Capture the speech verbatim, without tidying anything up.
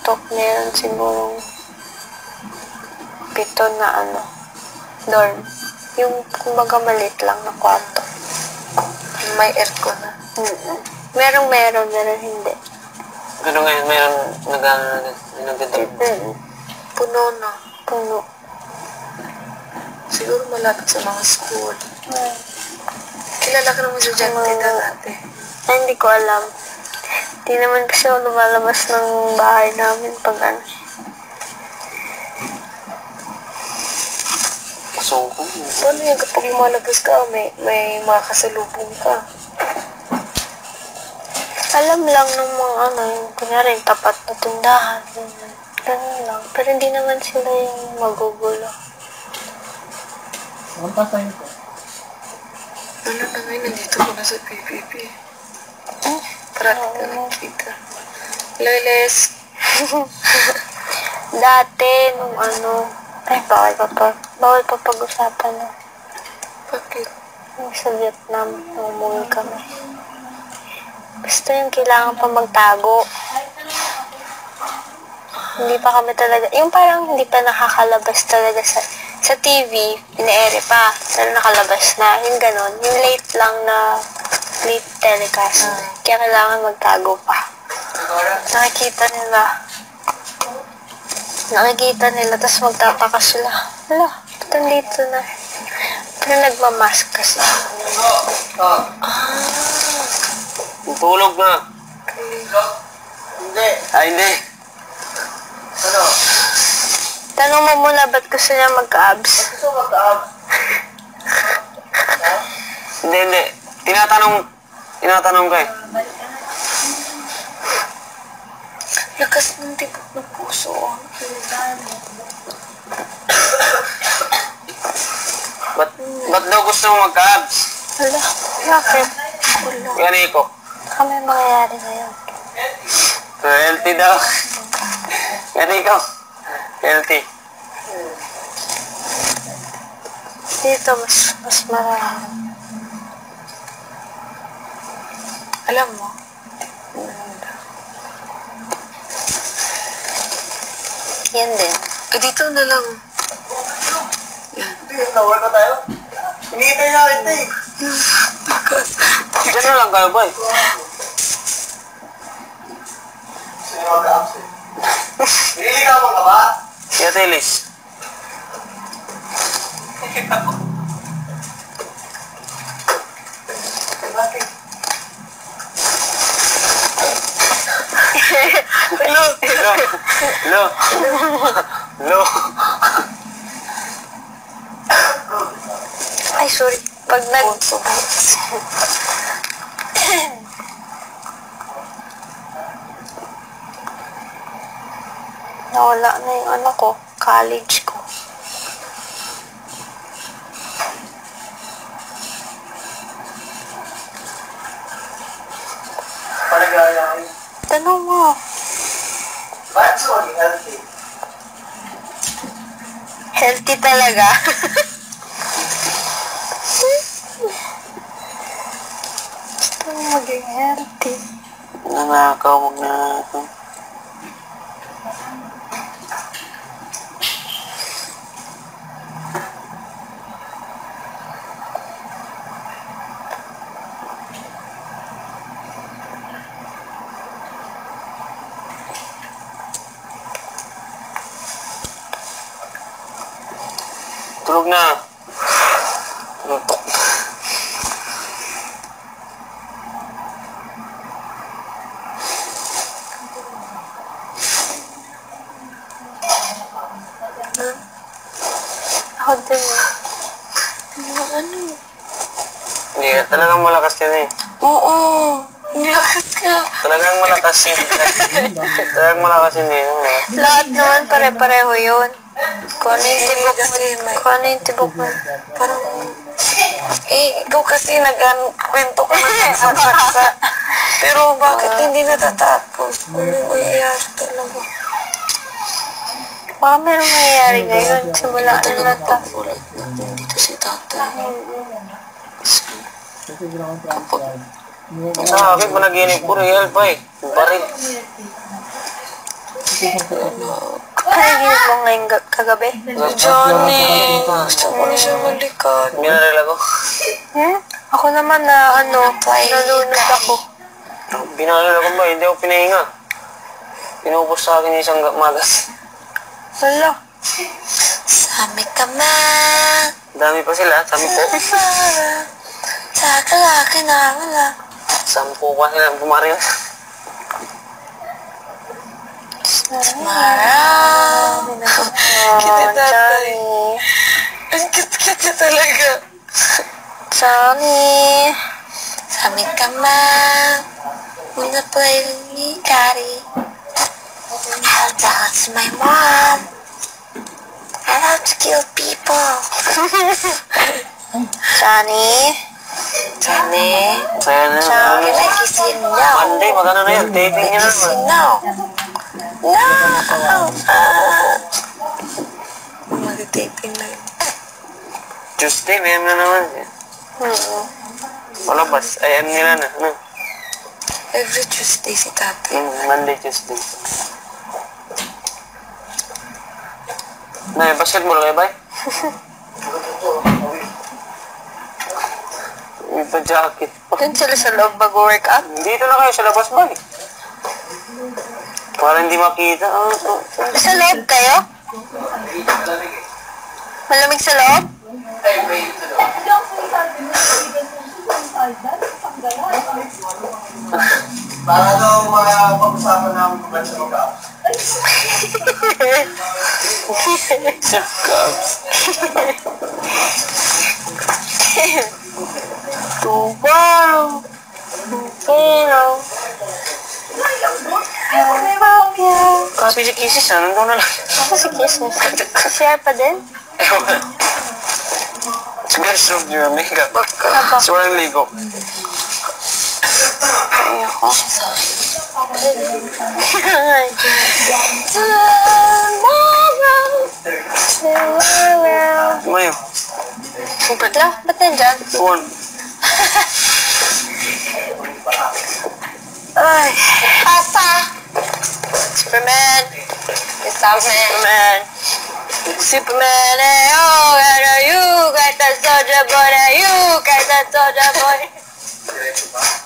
kwarto. Meron siguro pito na ano, dorm. Yung kumbaga maliit lang na kwarto. May aircon na. Mm-hmm. Merong meron, meron hindi. Pero ngayon, meron nag-nagdadam. Mm-hmm. Puno na. Puno. Siguro malapit sa mga school. Hmm. Kilala ka naman sa dyan, tita dati. Ay, hindi ko alam. Hindi naman kasi ako lumalabas ng bahay namin pag ano. So, paano yung kapag lumalabas ka, may, may mga kasalubong ka? Alam lang ng mga ano, yung kunyari yung tapat na tindahan. Ganun lang. Pero hindi naman sila yung magugulo. Ang pasahin ko. Ano na ngayon, nandito ko na sa P P P. Hmm? Parati ka nakita. Leles. Dati, nung ano, ay, bawal pa pa, bawal pa pag-usapan na. Bakit? Yung sa Vietnam, nung umuwi kami. Basta yung kailangan pa magtago. Hindi pa kami talaga, yung parang hindi pa nakakalabas talaga sa, sa T V, ine-ere pa, pero nakalabas na, yung ganon, yung late lang na, late telecast. Hmm. Kaya kailangan magtago pa. Nakikita nila, nakikita nila, tapos magtataka sila. Hala, ba't nandito na? Pero nagmamask kasi. ah. Tulog na. Hindi. Ay, hindi. Ano? Tanong mo muna, ba't gusto niya magka-abs? Gusto mo magka-abs? Hindi, hindi. Tinatanong, tinatanong ko eh. Lakas ng tibok ng puso. Ba't, ba't daw gusto mo magka-abs? Hala, bakit? Yan, Iko. Baka may mangyayari ngayon. Healthy daw. Yan, Iko. Healthy. Dito, mas, mas marami. Alam mo, Yan din. eh dito na lang. Yan. Hindi, nawal na tayo. Hinihintay na kita eh. Diyan na lang kayo, boy. Gusto niyo mag-abs eh. Nililigawan ka ba? Si Atelis. Bakit? Hello. Hello. Hello. Ay, sorry. Pag nag... Nawala na yung ano ko, college ko. Paligaya kayo. Tanong mo. Bakit gusto maging healthy? Healthy talaga. Gusto mo maging healthy. Nanakaw mo na ito. Tulog na. Tuntok. Ako din. Ano, ano? Hindi, talagang malakas yan eh. Oo. Lakas ka. Talagang malakas yun. Talagang malakas yun eh. Lahat naman pare-pareho yun. Kung ano yung tibok mo, kung ano yung tibok mo. Parang, eh, ikaw kasi nag-kwento ka na sa saksa. Pero bakit hindi natatapos? Ano yung mangyayari talaga? Baka meron mangyayari ngayon. Simula na nata. Ulit na dito si tatay. Kasi ginawa ko ang pride. Sa akin, managinip ko real pa eh. Barit. Panaginip mo ngayong ga- kagabi? Johnny, gusto ko na siya balikan. Binaril ako. Hmm? Ako naman na ano, nalunod ako. Binaril ako ba? Hindi ako pinahinga. Pinupos sa akin yung isang ga- magas. Wala. Sami ka man. Dami pa sila. Sampo. Sa kalaki na wala. Sampo pa sila bumaril. Tomorrow. Kita tatay. Ang cute-cute talaga. Johnny. Sami ka man. Wanna play with me, daddy? That's my mom. I love to kill people. Johnny. Johnny, Saya na. can I kiss you now? Monday, magano na yun. Taping niya Kiss you naman. now. No. Ah. Mag-taping na yun. Tuesday, mayroon na naman. Hmm. Palabas. Ayan nila na. Ano? Every Tuesday si tatay. Hmm, Monday, Tuesday. Nay, basketball kayo ba? May pa-jacket pa. Doon sila sa loob mag-workout. Dito na kayo sa labas ba eh? Para hindi makita. Oh, oh. Sa loob kayo? Malamig sa loob? Para daw uh, pag-usapan namin kung ba't sa mag-up. Sip cups. Wow! Pero... Kapi si Kisses na, nandun na lang. Ako si Kisses. Share pa din? Ewan. Sa guys room niyo, makeup. Apa? Sa walang ligo. Ayoko. Tomorrow. Mayo. Wala, ba't nandyan? Phone. Ay. Pasa! Superman! It's not Superman! Superman, eh, oh, and you got the soldier boy, and you got the soldier boy.